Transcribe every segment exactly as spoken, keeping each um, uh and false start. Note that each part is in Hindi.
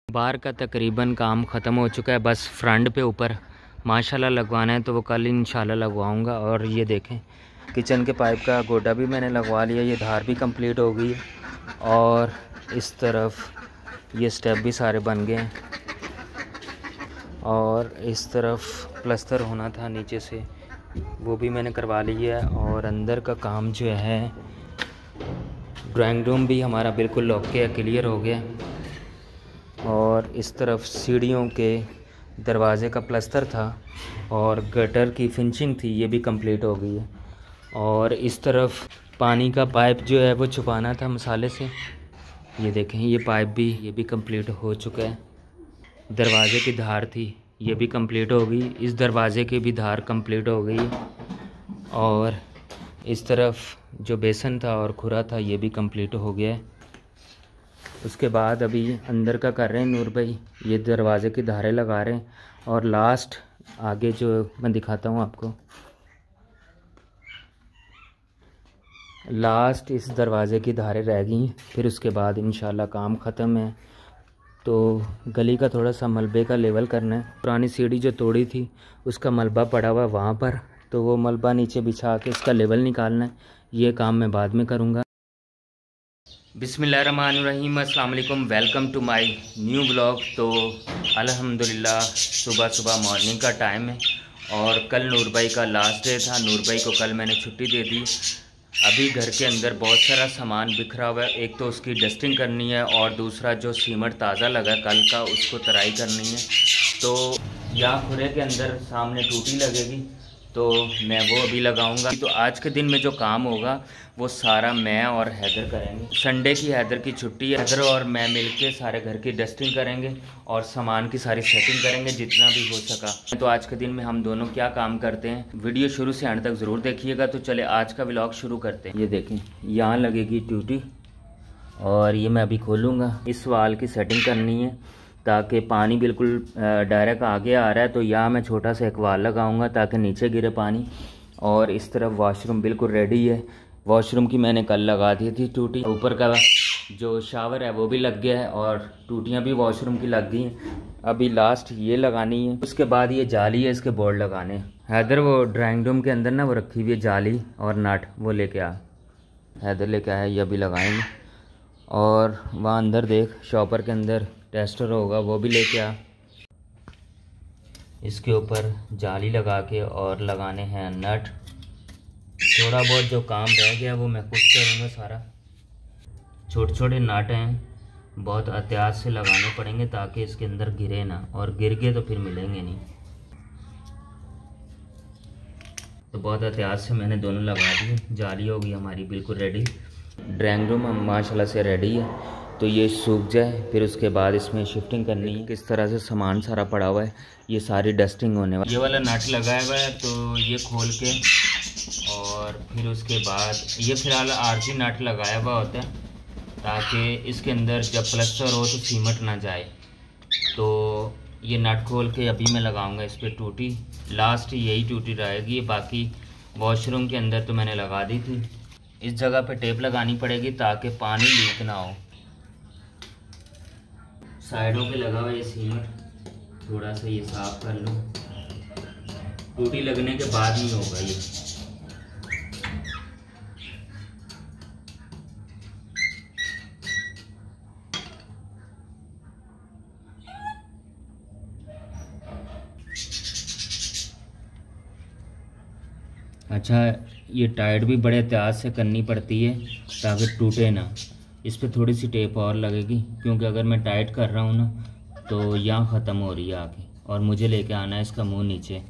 बाहर का तकरीबन काम ख़त्म हो चुका है, बस फ्रंट पे ऊपर माशाल्लाह लगवाना है, तो वो कल इंशाल्लाह लगवाऊंगा। और ये देखें किचन के पाइप का गोटा भी मैंने लगवा लिया, ये धार भी कंप्लीट हो गई है और इस तरफ ये स्टेप भी सारे बन गए हैं और इस तरफ प्लस्तर होना था नीचे से, वो भी मैंने करवा लिया है। और अंदर का काम जो है, ड्राइंग रूम भी हमारा बिल्कुल ओके क्लियर हो गया। और इस तरफ सीढ़ियों के दरवाज़े का प्लस्तर था और गटर की फिनिशिंग थी, ये भी कंप्लीट हो गई है। और इस तरफ पानी का पाइप जो है वो छुपाना था मसाले से, ये देखें ये पाइप भी ये भी कंप्लीट हो चुका है। दरवाज़े की धार थी, ये भी कंप्लीट हो गई। इस दरवाज़े की भी धार कंप्लीट हो गई। और इस तरफ जो बेसन था और खुरा था, ये भी कंप्लीट हो गया है। उसके बाद अभी अंदर का कर रहे हैं नूर भाई, ये दरवाज़े की धारें लगा रहे हैं। और लास्ट आगे जो मैं दिखाता हूँ आपको, लास्ट इस दरवाज़े की धारें रह गई, फिर उसके बाद इंशाल्लाह काम ख़त्म है। तो गली का थोड़ा सा मलबे का लेवल करना है। पुरानी सीढ़ी जो तोड़ी थी उसका मलबा पड़ा हुआ है वहाँ पर, तो वो मलबा नीचे बिछा के इसका लेवल निकालना है। ये काम मैं बाद में करूँगा। बिस्मिल्लाहिर्रहमानिर्रहीम, अस्सलाम वालेकुम, welcome to my new blog. तो अल्हम्दुलिल्लाह सुबह सुबह मॉर्निंग का टाइम है और कल नूर भाई का लास्ट डे था। नूर भाई को कल मैंने छुट्टी दे दी। अभी घर के अंदर बहुत सारा सामान बिखरा हुआ है, एक तो उसकी डस्टिंग करनी है और दूसरा जो सीमेंट ताज़ा लगा कल का उसको तराई करनी है। तो यहाँ खुरे के अंदर सामने टूटी लगेगी, तो मैं वो अभी लगाऊंगा। तो आज के दिन में जो काम होगा वो सारा मैं और हैदर करेंगे। संडे की हैदर की छुट्टी है, हैदर और मैं मिलके सारे घर की डस्टिंग करेंगे और सामान की सारी सेटिंग करेंगे जितना भी हो सका। तो आज के दिन में हम दोनों क्या काम करते हैं, वीडियो शुरू से अंत तक ज़रूर देखिएगा। तो चले आज का व्लॉग शुरू करते हैं। ये देखें यहाँ लगेगी टूटी और ये मैं अभी खोलूँगा। इस वाल की सेटिंग करनी है ताकि पानी बिल्कुल डायरेक्ट आगे आ रहा है, तो यहाँ मैं छोटा सा एक वाल लगाऊंगा ताकि नीचे गिरे पानी। और इस तरफ वॉशरूम बिल्कुल रेडी है। वॉशरूम की मैंने कल लगा दी थी टूटी, ऊपर का जो शावर है वो भी लग गया है और टूटियाँ भी वॉशरूम की लग गई हैं। अभी लास्ट ये लगानी है, उसके बाद ये जाली है, इसके बोर्ड लगाने हैं। हैदर वो ड्राइंग रूम के अंदर ना वो रखी हुई है जाली और नट, वो लेके आ, हैदर लेके आया, ये अभी लगाएंगे। और वहाँ अंदर देख शॉपर के अंदर टेस्टर होगा, वो भी लेके आ। इसके ऊपर जाली लगा के और लगाने हैं नट। थोड़ा बहुत जो काम रह गया वो मैं खुद करूँगा सारा। छोटे छोटे नट हैं, बहुत एहतियात से लगाने पड़ेंगे ताकि इसके अंदर गिरे ना, और गिर गए तो फिर मिलेंगे नहीं। तो बहुत एहतियात से मैंने दोनों लगा दिए। जाली होगी हमारी बिल्कुल रेडी। ड्राइंग रूम माशाल्लाह से रेडी है, तो ये सूख जाए फिर उसके बाद इसमें शिफ्टिंग करनी है। किस तरह से सामान सारा पड़ा हुआ है, ये सारी डस्टिंग होने वाली। ये वाला नट लगाया हुआ है, तो ये खोल के और फिर उसके बाद ये फिलहाल आरजी नट लगाया हुआ होता है ताकि इसके अंदर जब प्लस्तर हो तो सीमेंट ना जाए। तो ये नट खोल के अभी मैं लगाऊंगा इस पर टूटी। लास्ट यही टूटी रहेगी, बाकी वॉशरूम के अंदर तो मैंने लगा दी थी। इस जगह पे टेप लगानी पड़ेगी ताकि पानी लीक ना हो। साइडों पे लगा हुआ ये सीमेंट, थोड़ा सा ये साफ कर लो। टूटी लगने के बाद नहीं होगा ये। अच्छा, ये टाइट भी बड़े एहतियात से करनी पड़ती है ताकि टूटे ना। इस पर थोड़ी सी टेप और लगेगी क्योंकि अगर मैं टाइट कर रहा हूँ ना तो यहाँ ख़त्म हो रही है आगे, और मुझे लेके आना है इसका मुंह नीचे।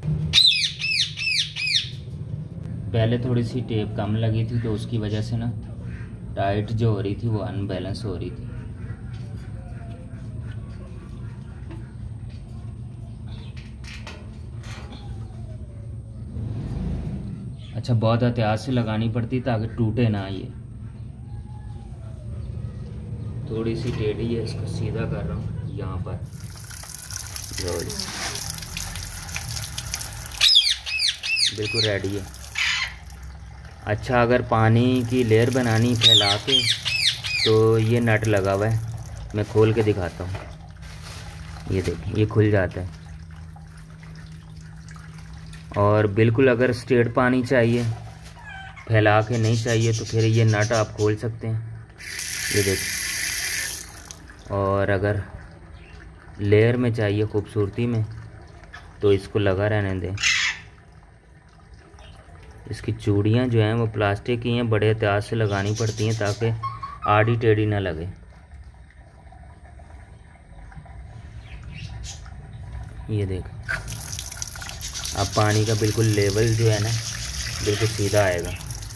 पहले थोड़ी सी टेप कम लगी थी तो उसकी वजह से ना टाइट जो हो रही थी वो अनबैलेंस हो रही थी। अच्छा, बहुत एहतियात से लगानी पड़ती ताकि टूटे ना। ये थोड़ी सी टेढ़ी है, इसको सीधा कर रहा हूँ यहाँ पर। बिल्कुल रेडी है। अच्छा, अगर पानी की लेयर बनानी फैला के तो ये नट लगा हुआ है, मैं खोल के दिखाता हूँ। ये देखें ये खुल जाता है। और बिल्कुल अगर स्ट्रेट पानी चाहिए, फैला के नहीं चाहिए, तो फिर ये नट आप खोल सकते हैं, ये देखें। और अगर लेयर में चाहिए खूबसूरती में, तो इसको लगा रहने दें। इसकी चूड़ियाँ जो हैं वो प्लास्टिक की हैं, बड़े एहतियात से लगानी पड़ती हैं ताकि आड़ी टेढ़ी ना लगे। ये देख, अब पानी का बिल्कुल लेवल जो है ना बिल्कुल सीधा आएगा।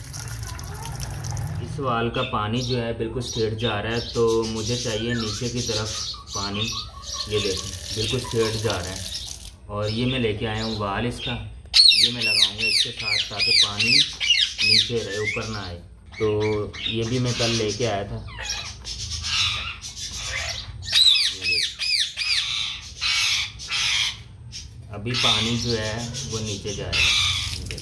इस वाल का पानी जो है बिल्कुल स्ट्रेट जा रहा है, तो मुझे चाहिए नीचे की तरफ पानी। ये देखें बिल्कुल स्ट्रेट जा रहा है। और ये मैं लेके आया हूँ वाल इसका, ये मैं लगाऊंगा इसके साथ ताकि पानी नीचे रहे, ऊपर ना आए। तो ये भी मैं कल लेके आया था। अभी पानी जो है वो नीचे जाएगा।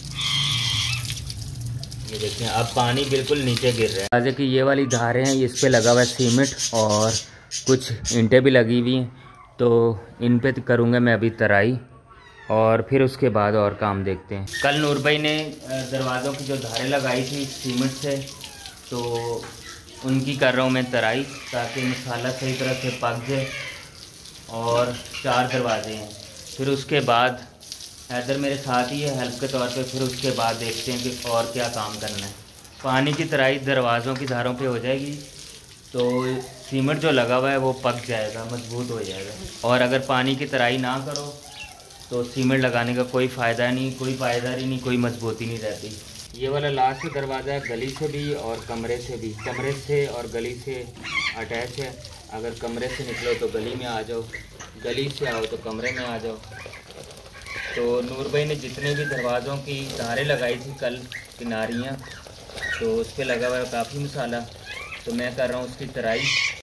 ये देखें अब पानी बिल्कुल नीचे गिर रहा है। जैसे कि ये वाली धारें हैं, इस पे लगा हुआ है सीमेंट और कुछ ईंटें भी लगी हुई हैं, तो इन पे करूँगा मैं अभी तराई, और फिर उसके बाद और काम देखते हैं। कल नूर भाई ने दरवाज़ों की जो धारें लगाई थी सीमेंट से, तो उनकी कर रहा हूँ मैं तराई ताकि मसाला सही तरह से पक जाए। और चार दरवाजे हैं, फिर उसके बाद हैदर मेरे साथ ही है हेल्प के तौर पे। फिर उसके बाद देखते हैं कि और क्या काम करना है। पानी की तराई दरवाज़ों की धारों पे हो जाएगी, तो सीमेंट जो लगा हुआ है वो पक जाएगा, मजबूत हो जाएगा। और अगर पानी की तराई ना करो तो सीमेंट लगाने का कोई फ़ायदा नहीं, कोई पायदारी नहीं, कोई मजबूती नहीं रहती। ये वाला लास्ट दरवाज़ा गली से भी और कमरे से भी, कमरे से और गली से अटैच है। अगर कमरे से निकलो तो गली में आ जाओ, गली से आओ तो कमरे में आ जाओ। तो नूर भाई ने जितने भी दरवाज़ों की धारें लगाई थी कल, किनारियाँ, तो उस पर लगा हुआ है काफ़ी मसाला, तो मैं कर रहा हूँ उसकी तराई।